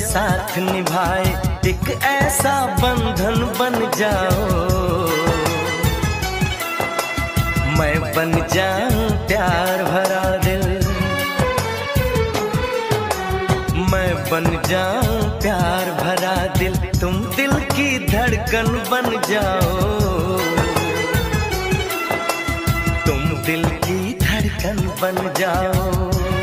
साथ निभाए, एक ऐसा बंधन बन जाओ। मैं बन जाऊं प्यार भरा दिल, मैं बन जाऊं प्यार भरा दिल, तुम दिल की धड़कन बन जाओ। तुम दिल की धड़कन बन जाओ।